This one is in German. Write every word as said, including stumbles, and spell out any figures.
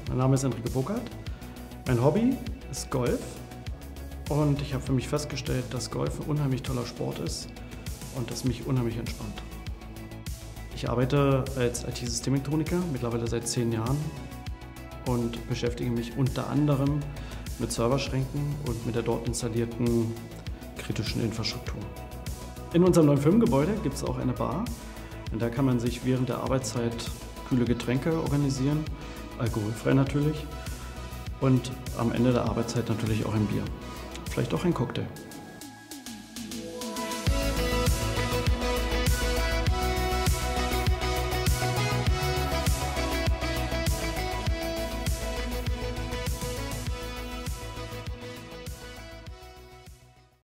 Mein Name ist Enrique Burkhardt. Mein Hobby ist Golf und ich habe für mich festgestellt, dass Golf ein unheimlich toller Sport ist und das mich unheimlich entspannt. Ich arbeite als I T-Systemelektroniker mittlerweile seit zehn Jahren und beschäftige mich unter anderem mit Serverschränken und mit der dort installierten kritischen Infrastruktur. In unserem neuen Firmengebäude gibt es auch eine Bar, in der kann man sich während der Arbeitszeit kühle Getränke organisieren, alkoholfrei natürlich, und am Ende der Arbeitszeit natürlich auch ein Bier, vielleicht auch ein Cocktail.